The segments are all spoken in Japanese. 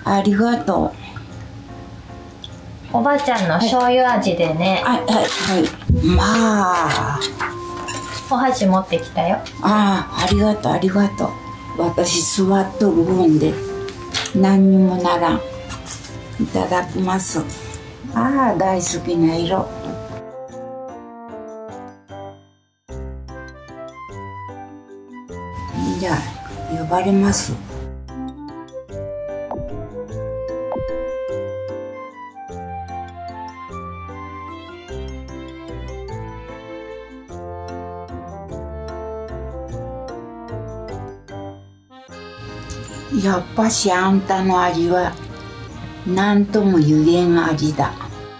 ありがとう。おばあちゃんの醤油味でね。 はいはいはい。まあ。 お箸持ってきたよ。 ああ、ありがとうありがとう。私座っとる分で何にもならん。いただきます。ああ、大好きな色。じゃあ呼ばれます。やっぱしあんたの味は何とも言えん味だ。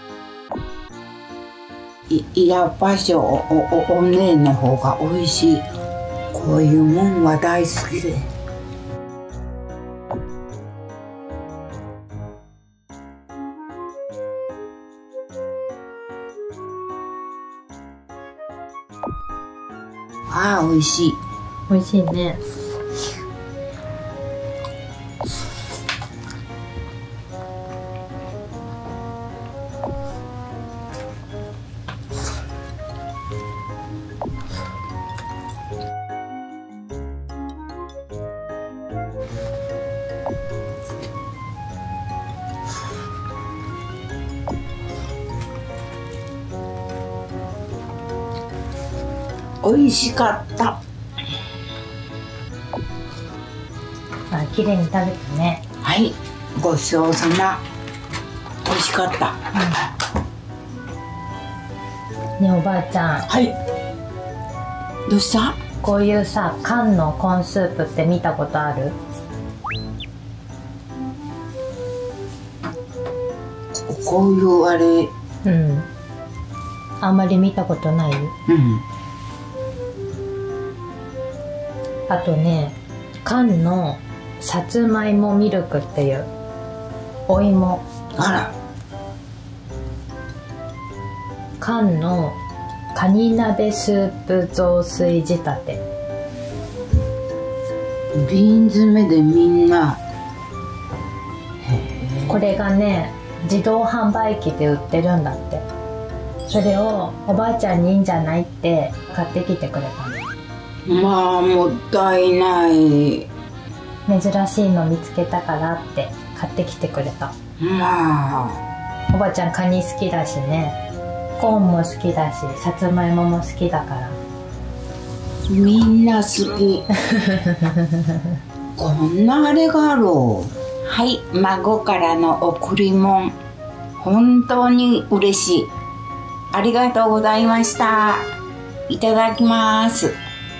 やっぱしお姉の方がおいしい。こういうもんは大好きで。ああ、おいしい。 美味しいね。 おいしかった。 あ、綺麗に食べたね。 はい、ごちそうさま。おいしかった。 ねえおばあちゃん。 はい。どうした？ こういうさ、缶のコーンスープって見たことある？ こういうあれ。 うん。あんまり見たことない？ うん。 あとね、缶のさつまいもミルクっていうお芋。 あら。 缶のカニ鍋スープ雑炊仕立て。 瓶詰めでみんな。 これがね、自動販売機で売ってるんだって。それをおばあちゃんにいいんじゃないって買ってきてくれたの。 まあもったいない。 珍しいの見つけたからって買ってきてくれた。 まあおばあちゃんカニ好きだしね、コーンも好きだし、さつまいもも好きだから。 みんな好き。こんなあれがあろう。はい、孫からの贈り物。本当に嬉しい。ありがとうございました。いただきます。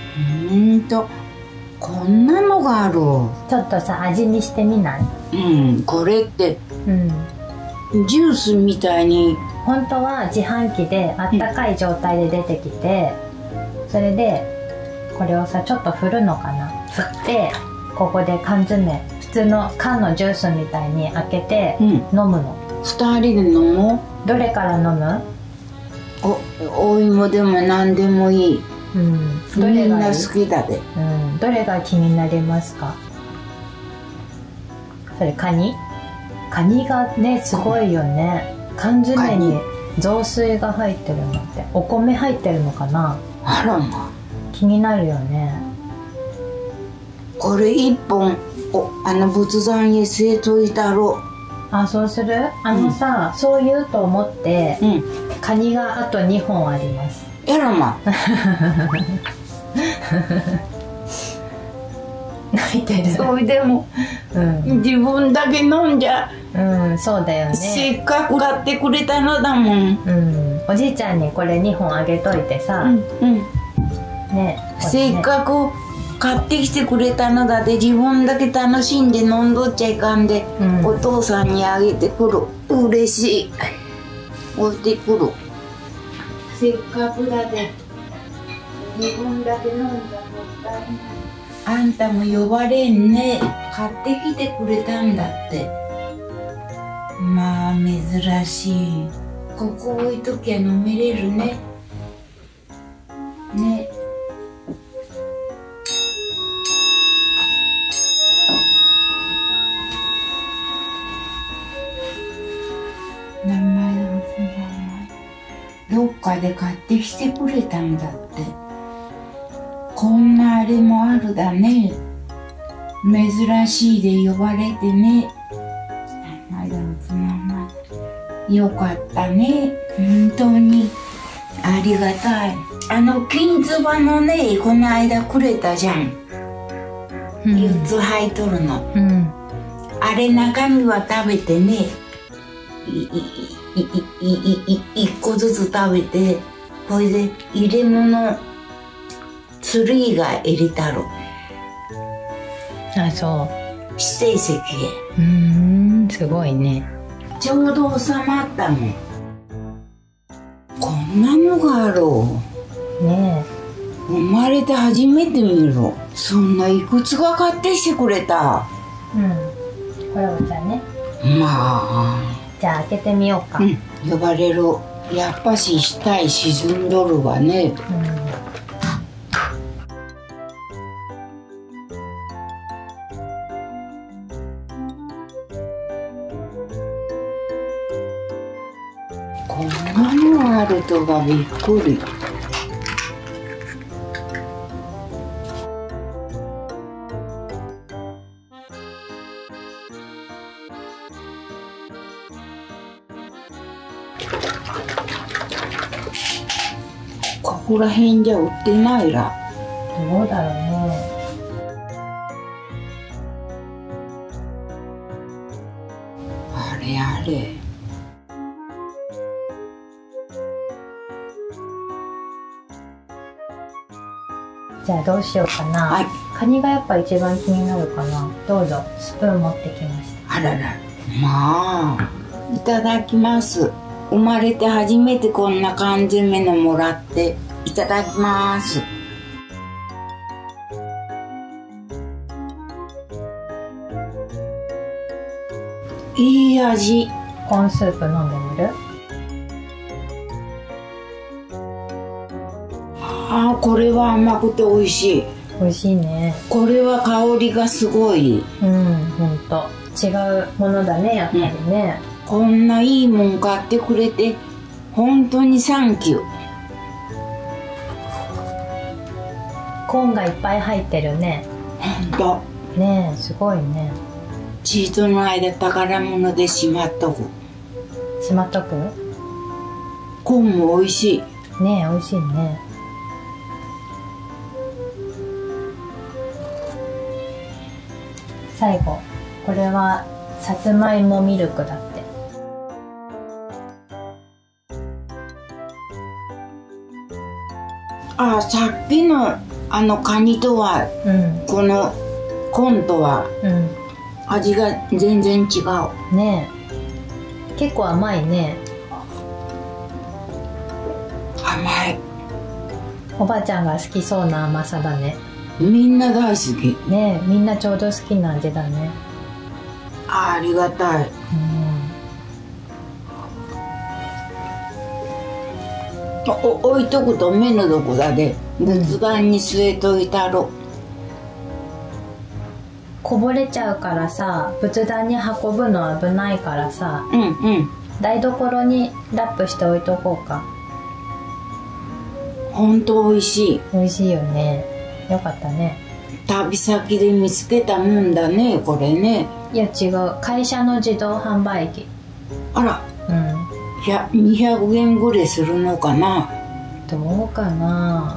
こんなのがある。 ちょっとさ、味見してみない？ うん、これって、ジュースみたいに。 本当は自販機であったかい状態で出てきて、それでこれをさ、ちょっと振るのかな、振ってここで缶詰、普通の缶のジュースみたいに開けて飲むの。 2人で飲もう。 どれから飲む？ お芋でも何でもいい。 どれがいい？ みんな好きだで。 どれが気になりますか？それカニがね、すごいよね。缶詰に雑炊が入ってるのって、お米入ってるのかな？ あらま。 気になるよね。 これ1本仏壇へ据えといたろ。 あ、そうする？さ、そう言うと思って、カニがあと2本あります。 やらま。 泣いてる。 それでも、自分だけ飲んじゃ。 そうだよね。 せっかく買ってくれたのだもん。 おじいちゃんにこれ2本あげといてさ。ね。 せっかく買ってきてくれたのだで、自分だけ楽しんで飲んどっちゃいかんで、お父さんにあげてくる。嬉しい。置いてくる。せっかくだで、自分だけ飲んじゃもったいない。あんたも呼ばれんね。買ってきてくれたんだって。まあ珍しい。ここ置いときゃ飲めれるね。ね。 どっかで買ってきてくれたんだって。こんなあれもあるだね。珍しいで呼ばれてね。よかったね。本当にありがたい。金つばのね、この間くれたじゃん。4つ入っとるの。あれ中身は食べてね。1個ずつ食べて、これで入れ物ツリーが入れたろ。 あ、そう。 指定席へ。 すごいね。 ちょうど収まったもん。こんなのがあろう。 ね生まれて初めて見る。そんないくつが買ってきてくれた。 これお茶ね。 まあ。 じゃあ開けてみようか。 呼ばれる。やっぱし下へ沈んどるわね。こんなのがあるとがびっくり。ここら辺じゃ売ってないら。 どうだろうね。 あれあれ。 じゃあどうしようかな。 はい。 カニがやっぱ一番気になるかな。どうぞ、スプーン持ってきました。 あらら。まあ。いただきます。生まれて初めてこんな缶詰のもらっていただきます。いい味。 コーンスープ飲んでみる？ ああ、これは甘くて美味しい。 美味しいね。 これは香りがすごい。 ほんと違うものだね、やっぱりね。 こんないいもん買ってくれて本当にサンキュー。 コーンがいっぱい入ってるね。 ほんとねえ、すごいね。 チートの間宝物でしまっとく。 しまっとく？ コーンも美味しい。 ねえ、美味しいね。最後、これはさつまいもミルクだって。 ああ、さっきのカニとは、このコーンとは、味が全然違う。 ねえ、結構甘いね。 甘い。 おばあちゃんが好きそうな甘さだね。 みんな大好き。 ねえ、みんなちょうど好きな味だね。 ありがたい。置いとくと目のどこだで仏壇に据えといたろ。 こぼれちゃうからさ、仏壇に運ぶの危ないからさ、台所にラップして置いとこうか。 ほんと美味しい。 美味しいよね。よかったね。 旅先で見つけたもんだね、これね。 いや違う、会社の自動販売機。 あら、200円ぐらいするのかな。 どうかな。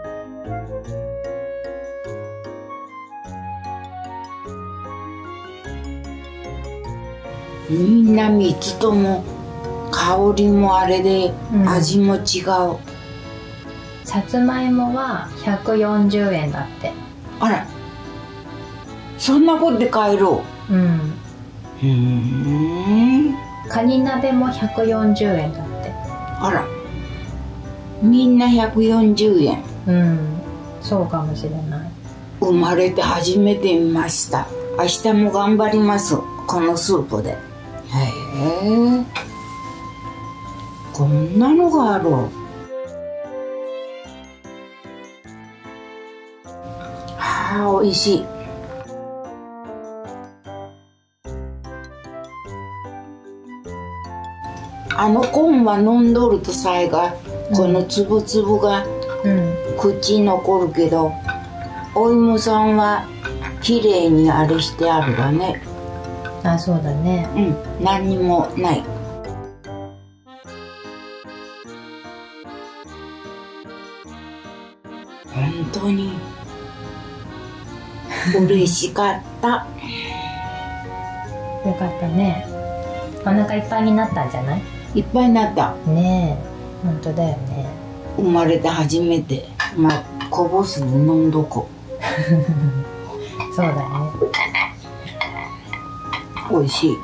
みんな3つとも香りもあれで味も違う。 さつまいもは140円だって。 あら、そんなことで買えろ。 カニ鍋も140円だって。 あら、みんな140円。 そうかもしれない。 生まれて初めて見ました。明日も頑張ります、このスープで。へえ、こんなのがある。はあ、美味しい。コーンは飲んどるとさえがこのつぶつぶがうん口に残るけど、お芋さんは綺麗にあれしてあるわね。 あ、そうだね。 うん、何にもない。本当に嬉しかった。 よかったね。お腹いっぱいになったんじゃない？ いっぱいになった。 ねえ、本当だよね。 生まれて初めて。まあ、こぼすの飲んどこ。 そうだね。 おいしい。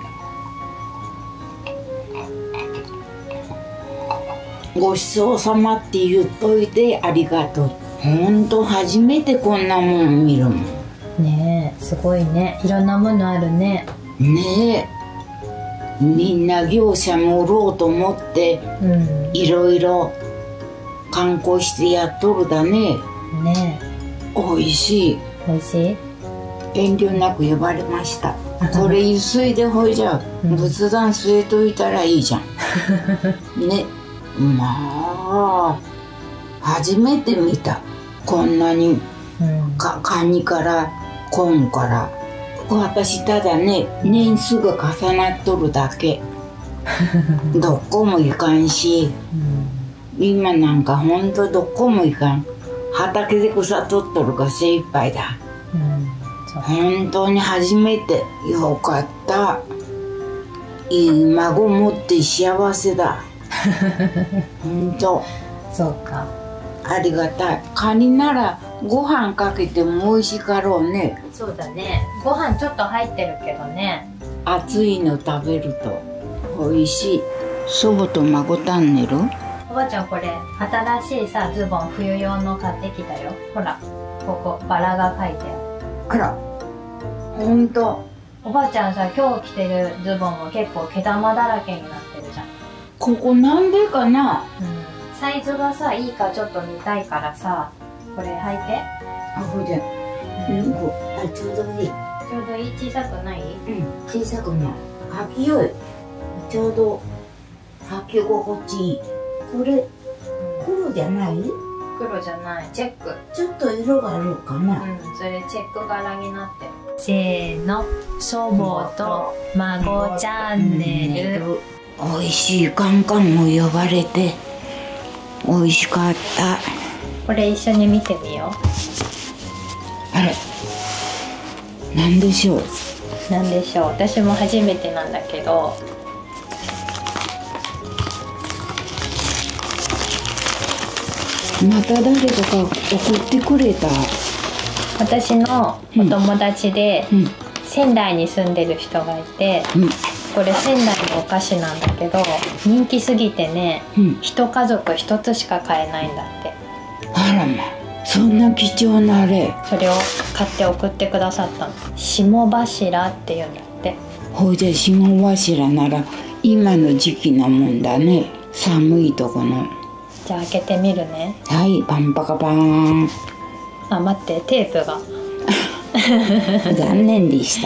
ごちそうさまって言っといてありがとう。ほんと初めてこんなもん見るもん。 ねえ、すごいね。いろんなものあるね。 ねえ。みんな業者も売ろうと思ってうん。 いろいろ観光してやっとるだね。 ねおいしい。 え、おいしい？ 遠慮なく呼ばれました。これゆすいでほいじゃ仏壇据えといたらいいじゃん。ね。まあ初めて見た。こんなにカニからコーンから。私ただね、年数が重なっとるだけ。どこも行かんし、今なんかほんとどこも行かん。畑で草取っとるが精一杯だ。本当に初めて。よかった。いい孫持って幸せだ。本当。 そうか。 ありがたい。カニならご飯かけても美味しかろうね。 そうだね。ご飯ちょっと入ってるけどね。 熱いの食べると美味しい。祖母と孫タンネル。 おばあちゃんこれ新しいさズボン冬用の買ってきたよ。ほらここバラが描いてある。 あら、ほんと。 おばあちゃんさ今日着てるズボンも結構毛玉だらけになってるじゃん。 ここなんでかな。 サイズがさいいかちょっと見たいからさこれ履いて。 あ、ほいじゃ、あ、ちょうどいい。 ちょうどいい。小さくない？ 小さくない。履きよい。ちょうど履き心地いい。これ黒じゃない？ 黒じゃない。チェック。 ちょっと色があるかな。 それチェック柄になってる。せーの、祖母と孫チャンネル。 おいしい。カンカンも呼ばれておいしかった。 これ一緒に見てみよう。 あれ、なんでしょう。 なんでしょう。私も初めてなんだけど。 また誰かが送ってくれた。 私のお友達で、仙台に住んでる人がいて、これ仙台のお菓子なんだけど人気すぎてね、一家族一つしか買えないんだって。 あらま、そんな貴重なあれ。 それを買って送ってくださったの。霜柱って言うんだって。 ほいで霜柱なら今の時期なもんだね。寒いとこの。 じゃあ開けてみるね。 はい、パンパカパーン。 あ、待って、テープが残念でした。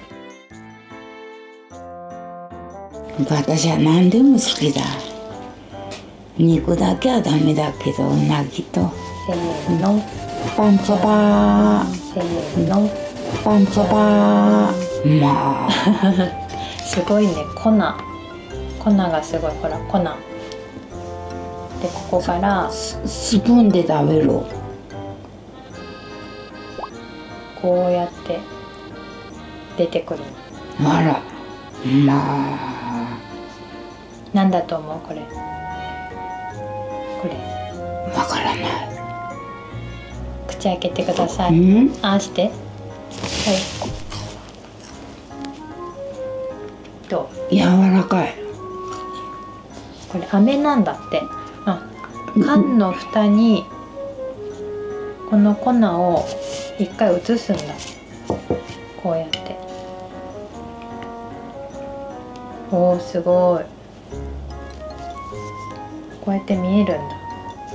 私は何でも好きだ。肉だけはダメだけど、うなぎと。 せーの、 パンパパー。 せーの、 パンパパー。まあすごいね。粉がすごい。ほら粉で、ここからスプーンで食べる。 こうやって出てくる。 あら、まあなんだと思う？これわからない。 口開けてください。ああして。はい。どう？ 柔らかい。 これ飴なんだって。缶の蓋にこの粉を一回移すんだ。こうやって。おー、すごい。こうやって見えるんだ。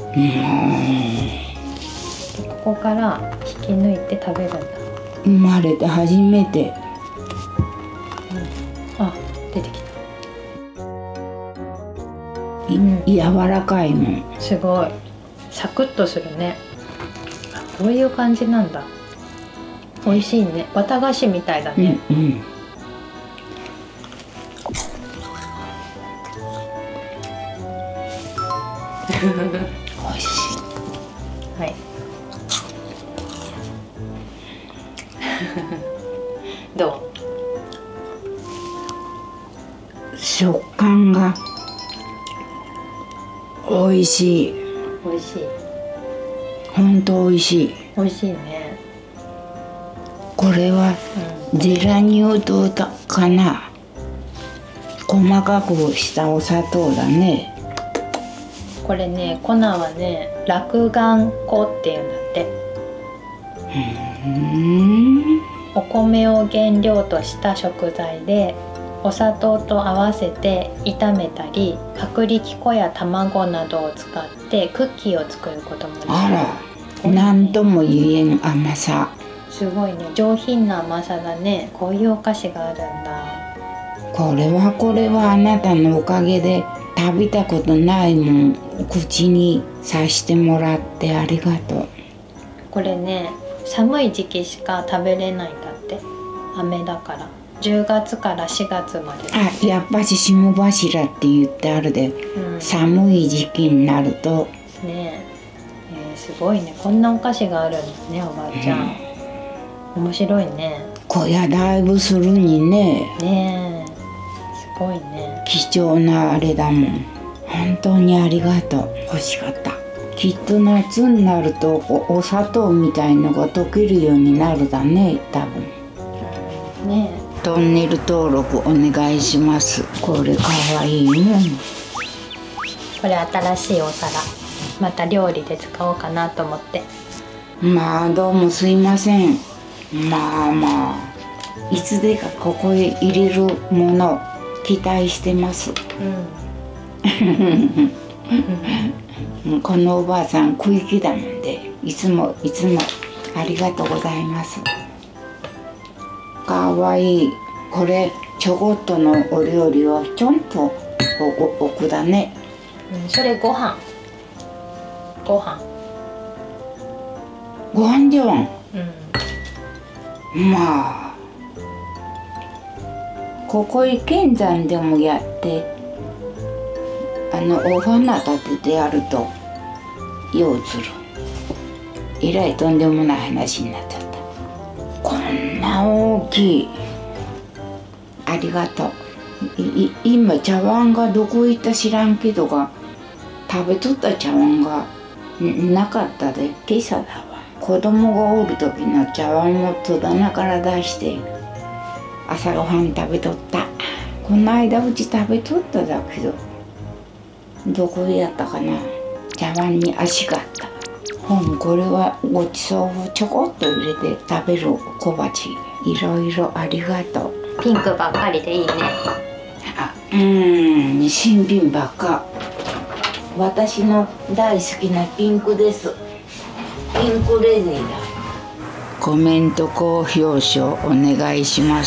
でここから引き抜いて食べるんだ。 生まれて初めて。 あ、出てきた。 い柔らかいもん。 すごいサクッとするね。こういう感じなんだ。美味しいね。綿菓子みたいだね。 うんうん。美味しい。 はい。どう？ 食感が美味しい。 美味しい。 本当美味しい。 美味しいね。 これはゼラニュー糖かな。細かくしたお砂糖だね。 これね、粉はね、落雁粉っていうんだって。お米を原料とした食材で、お砂糖と合わせて炒めたり、薄力粉や卵などを使ってクッキーを作ることもできる。 あら、何とも言えん甘さ。 すごいね、上品な甘さだね。こういうお菓子があるんだ。 これはあなたのおかげで食べたことないもん口にさしてもらってありがとう。 これね、寒い時期しか食べれないんだって。飴だから10月から4月まで。 あ、やっぱし霜柱って言ってあるで、寒い時期になるとねえ、すごいね。こんなお菓子があるんですね、おばあちゃん。面白いね。 小屋だいぶするにね。 ねえ、すごいね。 貴重なあれだもん。本当にありがとう。欲しかった。きっと夏になると お砂糖みたいのが溶けるようになるだね、多分。 ねえ。トンネル登録お願いします。これかわいいもん。 これ新しいお皿。また料理で使おうかなと思って。 まあどうもすいません。まあいつでかここへ入れるもの期待してます。このおばあさん小粋だもんで、いつもありがとうございます。かわいい。これちょこっとのお料理をちょんと置くだね。 それご飯じゃん。まあここへ剣山でもやってお花立ててやるとようする。えらいとんでもない話になっちゃった。こんな大きい。ありがとう。今茶碗がどこ行った知らんけどが食べとった茶碗がなかったで、今朝だわ。子供がおる時の茶碗を戸棚から出して朝ごはん食べとった。この間うち食べとっただけどどこでやったかな。茶碗に足があった。これはごちそうをちょこっと入れて食べる小鉢。いろいろありがとう。 ピンクばっかりでいいね。 新品ばっか。私の大好きなピンクです。ピンクレディーだ。コメント高評価お願いします。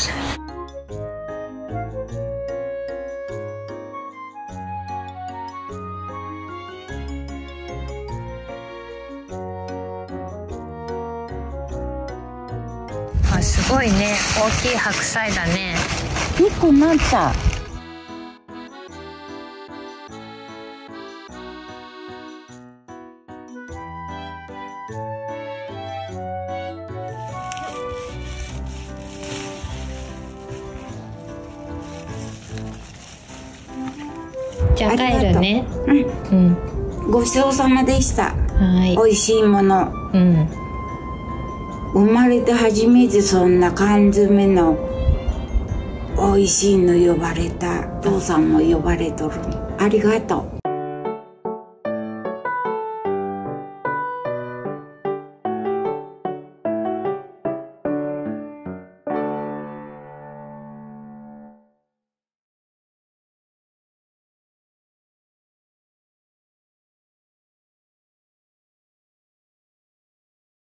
すごいね、大きい白菜だね。 結構なった。 じゃあ帰るね。 ごちそうさまでした。 はい。 美味しいもの。生まれて初めてそんな缶詰の美味しいの呼ばれた。父さんも呼ばれとる。ありがとう。